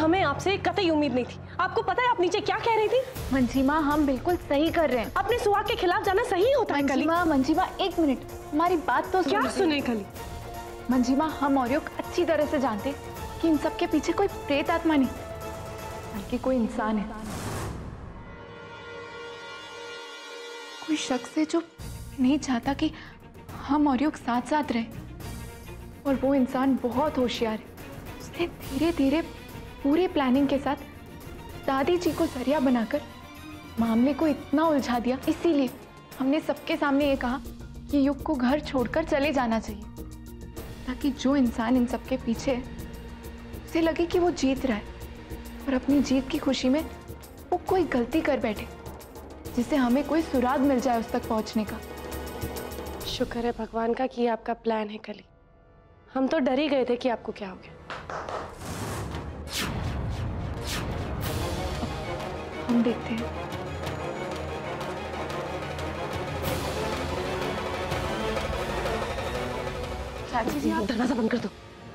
हमें आपसे कतई उम्मीद नहीं थी। आपको पता है आप नीचे क्या कह रही थी? मंजीमा, हम बिल्कुल सही कर रहे हैं। अपने सुहाग के खिलाफ जाना सही होता है कली। मंजीमा, एक मिनट, हमारी बात तो क्या सुने कली? मंजीमा, हम और अच्छी तरह से जानते कि इन सब के पीछे कोई प्रेत आत्मा नहीं, बल्कि कोई इंसान है, कोई शख्स है जो नहीं चाहता कि हम और साथ साथ रहे। और वो इंसान बहुत होशियार है। उसने धीरे धीरे पूरे प्लानिंग के साथ दादी जी को जरिया बनाकर मामले को इतना उलझा दिया। इसीलिए हमने सबके सामने ये कहा कि युग को घर छोड़कर चले जाना चाहिए, ताकि जो इंसान इन सबके पीछे है उसे लगे कि वो जीत रहा है और अपनी जीत की खुशी में वो कोई गलती कर बैठे जिससे हमें कोई सुराग मिल जाए उस तक पहुंचने का। शुक्र है भगवान का कि आपका प्लान है कली। हम तो डर ही गए थे कि आपको क्या हो गया। हम देखते हैं। चाची जी, आप दरवाजा बंद कर दो।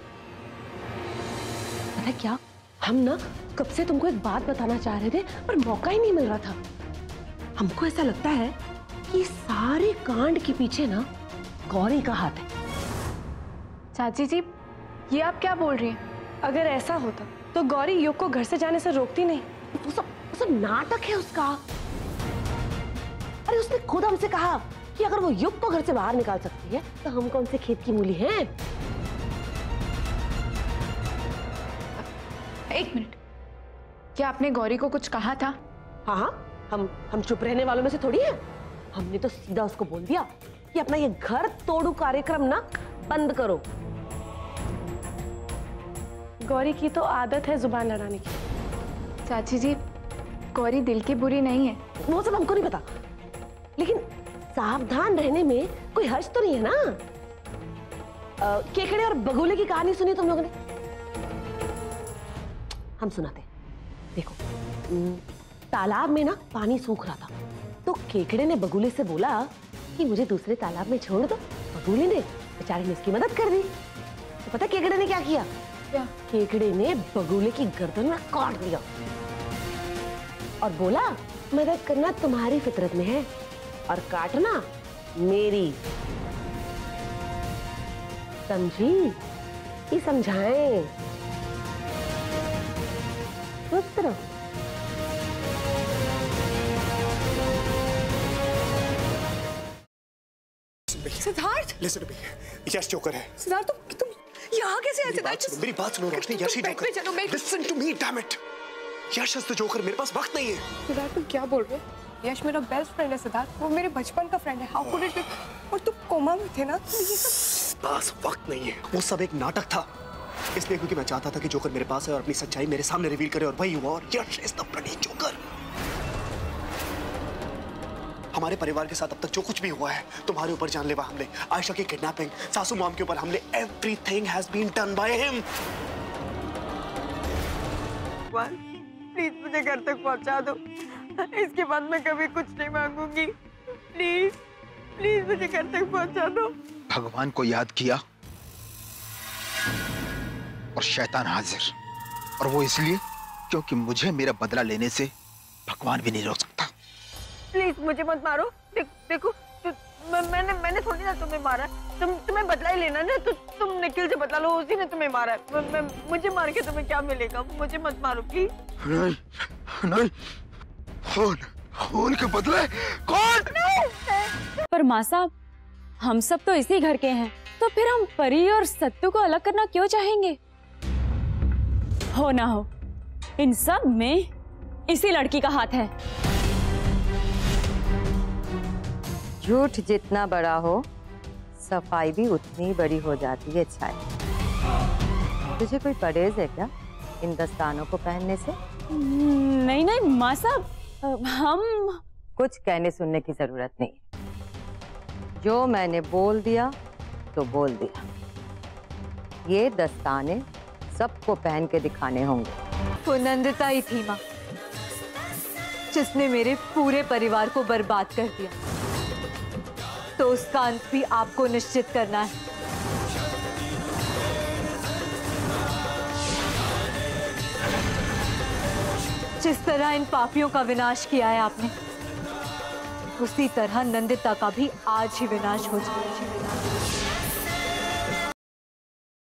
पता है क्या, हम ना कब से तुमको एक बात बताना चाह रहे थे पर मौका ही नहीं मिल रहा था। हमको ऐसा लगता है कि सारे कांड के पीछे ना गौरी का हाथ है। चाची जी, ये आप क्या बोल रही हैं? अगर ऐसा होता तो गौरी युग को घर से जाने से रोकती नहीं। वो सब नाटक है उसका। अरे उसने खुद हमसे कहा कि अगर वो युग को घर से बाहर निकाल सकती है तो हम कौन से खेत की मूली हैं? एक मिनट, क्या आपने गौरी को कुछ कहा था? हाँ हाँ, हम चुप रहने वालों में से थोड़ी हैं। हमने तो सीधा उसको बोल दिया कि अपना ये घर तोड़ू कार्यक्रम ना बंद करो। गौरी की तो आदत है जुबान लड़ाने की। चाची जी, गौरी दिल की बुरी नहीं है। वो सब हमको नहीं पता, लेकिन सावधान रहने में कोई हर्ज तो नहीं है ना। केकड़े और बगुले की कहानी सुनी तुम लोगों ने? हम सुनाते। देखो, तालाब में ना पानी सूख रहा था तो केकड़े ने बगुले से बोला कि मुझे दूसरे तालाब में छोड़ दो। बगुले ने बेचारे ने उसकी मदद कर दी। तो पता केकड़े ने क्या किया? क्या? केकड़े ने बगुले की गर्दन में काट दिया और बोला मदद करना तुम्हारी फितरत में है और काटना मेरी। समझी? ये समझाएं। सुस्त रहो। Siddharth, listen to me, Yash joker है। सिद्धार्थ, तुम यहाँ कैसे आए? सिद्धार्थ, मेरी बात सुनो रोशनी, यश ही जोकर। चलो, listen to me, damn it. Yash is the joker. मेरे पास वक्त नहीं है। सिद्धार्थ, तुम क्या बोल रहे हो? यश मेरा बेस्ट फ्रेंड है सिद्धार्थ, वो मेरे बचपन का फ्रेंड है। How could it be? और तुम कोमा में थे ना, तो ये सब पास वक्त नहीं है। वो सब एक नाटक था, इसलिए क्योंकि मैं चाहता था कि जोकर मेरे पास है और अपनी सच्चाई मेरे सामने रिवील करे, और वही हुआ। और Yash is the bloody joker. हमारे परिवार के साथ अब तक जो कुछ भी हुआ है, तुम्हारे ऊपर जानलेवा हमले, आयशा की किडनैपिंग, सासू मॉम के ऊपर हमले, everything has been done by him. Please मुझे घर तक पहुंचा दो। इसके बाद मैं कभी कुछ नहीं मांगूंगी। प्लीज प्लीज मुझे घर तक पहुंचा दो। भगवान को याद किया और शैतान हाजिर, और वो इसलिए क्योंकि मुझे मेरा बदला लेने से भगवान भी नहीं रोक सकता। प्लीज मुझे मत मारो। देखो मैंने थोड़ी ना तुम्हें मारा। तुम्हें बदला ही लेना ना, तो तुम निखिल से बदला लो, उसी ने तुम्हें मारा है। मुझे मार के तुम्हें क्या मिलेगा? मुझे मत मारो प्लीज। नहीं नहीं, खून के बदले कौन? पर माँ साहब, हम सब तो इसी घर के हैं, तो फिर हम परी और सत्तू को अलग करना क्यों चाहेंगे? हो ना हो, इन सब में इसी लड़की का हाथ है। झूठ जितना बड़ा हो, सफाई भी उतनी बड़ी हो जाती है। छाया, तुझे कोई परहेज है क्या इन दस्तानों को पहनने से? नहीं नहीं माँ साहब, हम कुछ कहने सुनने की जरूरत नहीं। जो मैंने बोल दिया तो बोल दिया। ये दस्ताने सबको पहन के दिखाने होंगे। वो नंदिता ही थी माँ, जिसने मेरे पूरे परिवार को बर्बाद कर दिया, तो उसका अंत भी आपको निश्चित करना है। जिस तरह इन पापियों का विनाश किया है आपने, उसी तरह नंदिता का भी आज ही विनाश हो जाए।